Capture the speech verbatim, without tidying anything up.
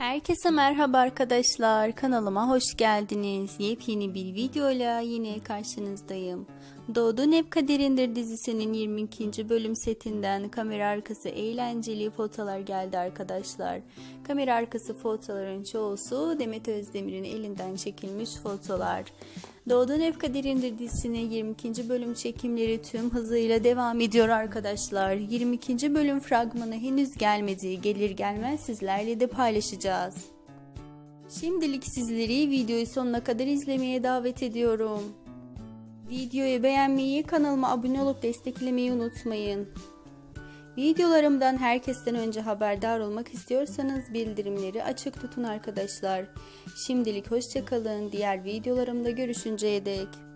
Herkese merhaba arkadaşlar, kanalıma hoş geldiniz. Yepyeni bir videoyla yine karşınızdayım. Doğduğun Hep Kaderindir dizisinin yirmi ikinci bölüm setinden kamera arkası eğlenceli fotolar geldi arkadaşlar. Kamera arkası fotoların çoğusu Demet Özdemir'in elinden çekilmiş fotolar. Doğduğun Hep Kaderindir dizisinin yirmi ikinci bölüm çekimleri tüm hızıyla devam ediyor arkadaşlar. yirmi ikinci bölüm fragmanı henüz gelmedi. Gelir gelmez sizlerle de paylaşacağız. Şimdilik sizleri videoyu sonuna kadar izlemeye davet ediyorum. Videoyu beğenmeyi, kanalıma abone olup desteklemeyi unutmayın. Videolarımdan herkesten önce haberdar olmak istiyorsanız bildirimleri açık tutun arkadaşlar. Şimdilik hoşça kalın. Diğer videolarımda görüşünceye dek.